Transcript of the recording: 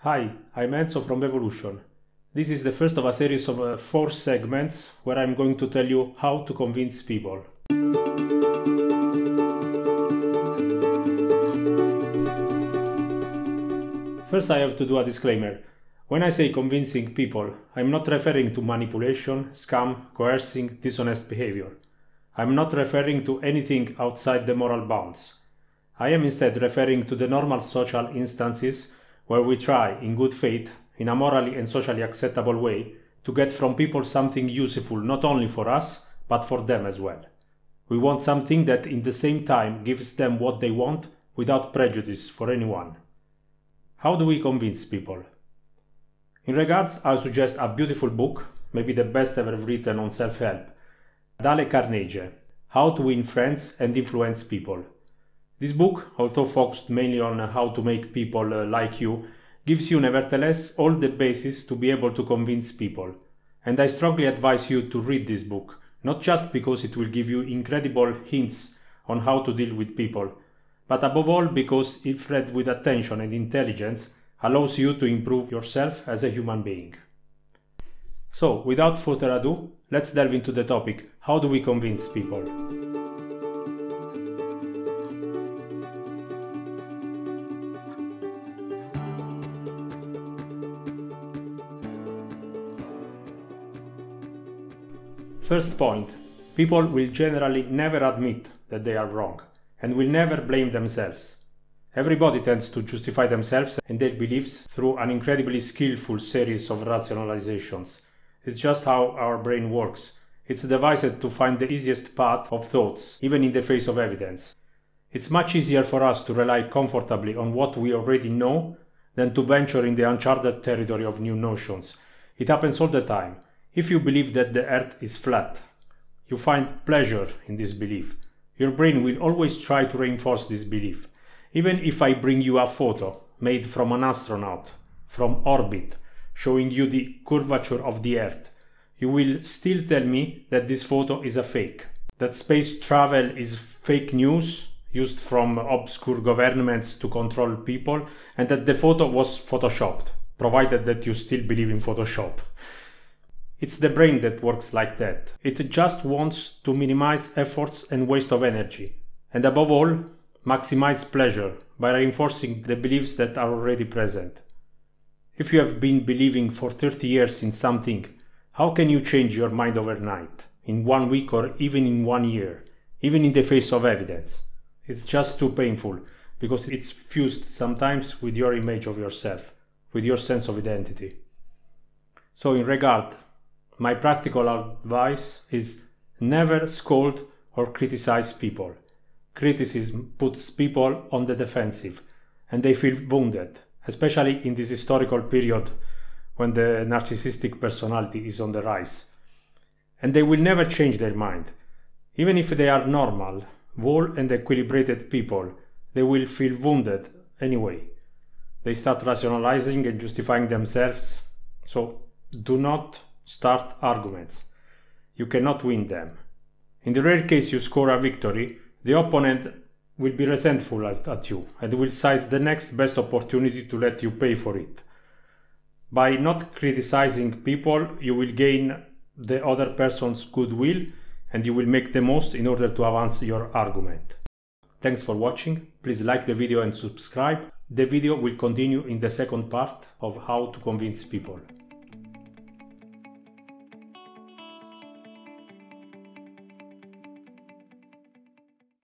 Hi, I'm Enzo from Evolution. This is the first of a series of 4 segments where I'm going to tell you how to convince people. First, I have to do a disclaimer. When I say convincing people, I'm not referring to manipulation, scam, coercing, dishonest behavior. I'm not referring to anything outside the moral bounds. I am instead referring to the normal social instances where we try, in good faith, in a morally and socially acceptable way, to get from people something useful not only for us, but for them as well. We want something that in the same time gives them what they want without prejudice for anyone. How do we convince people? In regards, I suggest a beautiful book, maybe the best ever written on self-help, Dale Carnegie, How to Win Friends and Influence People. This book, although focused mainly on how to make people like you, gives you nevertheless all the basis to be able to convince people. And I strongly advise you to read this book, not just because it will give you incredible hints on how to deal with people, but above all because if read with attention and intelligence, allows you to improve yourself as a human being. So, without further ado, let's delve into the topic, how do we convince people? First point, people will generally never admit that they are wrong and will never blame themselves. Everybody tends to justify themselves and their beliefs through an incredibly skillful series of rationalizations. It's just how our brain works. It's devised to find the easiest path of thoughts, even in the face of evidence. It's much easier for us to rely comfortably on what we already know than to venture in the uncharted territory of new notions. It happens all the time. If you believe that the earth is flat, you find pleasure in this belief. Your brain will always try to reinforce this belief. Even if I bring you a photo made from an astronaut, from orbit, showing you the curvature of the earth, you will still tell me that this photo is a fake, that space travel is fake news used from obscure governments to control people, and that the photo was photoshopped, provided that you still believe in Photoshop. It's the brain that works like that. It just wants to minimize efforts and waste of energy, and above all, maximize pleasure by reinforcing the beliefs that are already present. If you have been believing for 30 years in something, how can you change your mind overnight, in 1 week or even in 1 year, even in the face of evidence? It's just too painful, because it's fused sometimes with your image of yourself, with your sense of identity. So in regard, my practical advice is never scold or criticize people. Criticism puts people on the defensive, and they feel wounded, especially in this historical period when the narcissistic personality is on the rise. And they will never change their mind. Even if they are normal, whole and equilibrated people, they will feel wounded anyway. They start rationalizing and justifying themselves, so do not start arguments. You cannot win them. In the rare case you score a victory, the opponent will be resentful at you and will seize the next best opportunity to let you pay for it. By not criticizing people, you will gain the other person's goodwill and you will make the most in order to advance your argument. Thanks for watching. Please like the video and subscribe. The video will continue in the second part of how to convince people.